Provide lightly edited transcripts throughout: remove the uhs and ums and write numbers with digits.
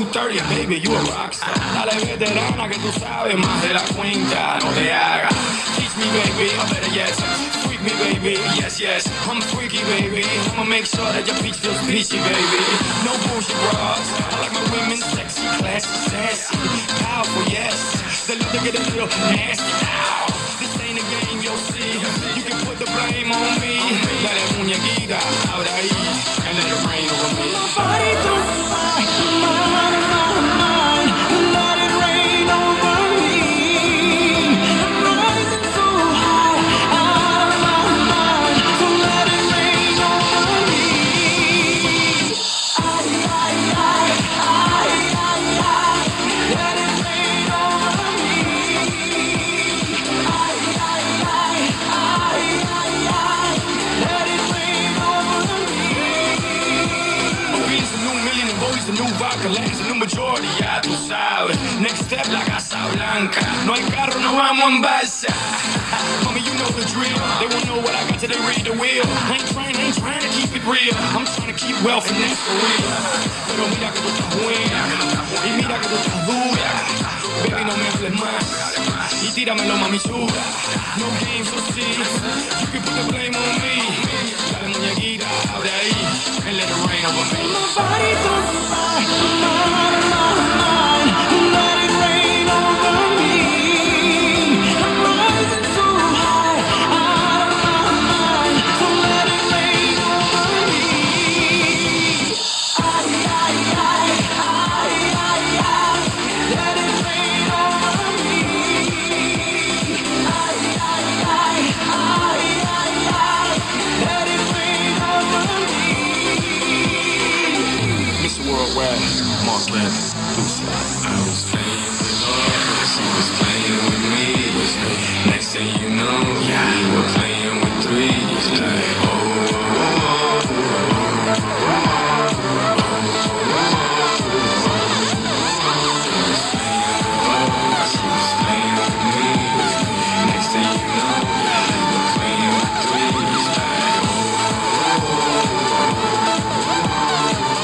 2:30, baby, you a rockstar. Dale veterana que tú sabes más de la cuenta, no te hagas. Teach me, baby, I better yes. Freak me, baby, yes, yes. I'm freaky, baby. I'ma make sure that your peach feels peachy, baby. No bullshit bras. I like my women sexy, classy, sassy, powerful, yes. They love to get a little nasty now. This ain't a game, you'll see. You can put the blame on me. Dale muñequita, ahora ahí, and let it rain over me. My body don't lie, mine, mine. Let it rain over me. I'm rising so high, out of my mind. So let it rain over me. Let it rain over me. Let it rain over me. Beats a new million and boys a new vodka, lands a new majority, ya tú sabes. Next step la Casa Blanca. No hay carro, no vamos en balsa. Homie, you know the drill. They won't know what I got till they read the wheel. I ain't trying to keep it real. I'm trying to keep wealth and that's for real. Pero mira que tú estás buena y mira que tú estás dura. Baby, no me hables más y tíramelo, mami chula. No games, so see. You can put the blame on me. Dale muñequita, abre ahí and let it rain over me. My body don't lie, mine. Let it rain over me. I'm rising so high, out of my mind. So let it rain over me. Let it rain over me. Let it rain over me. Mr. Worldwide, Mark Anthony, Lucy. I was playing with her, she was playing with me. Next thing you know, we were playing with threes. Like, oh, oh, oh, she was playing with me. Next thing you know, we were playing with threes. Like,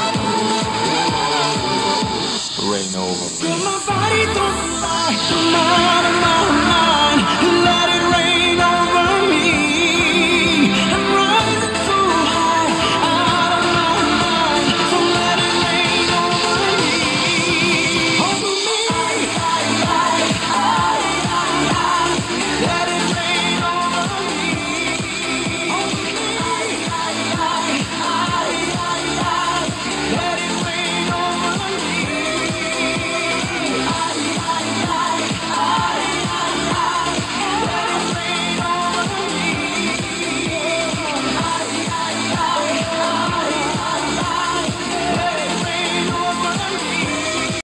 rain over me. My body don't lie,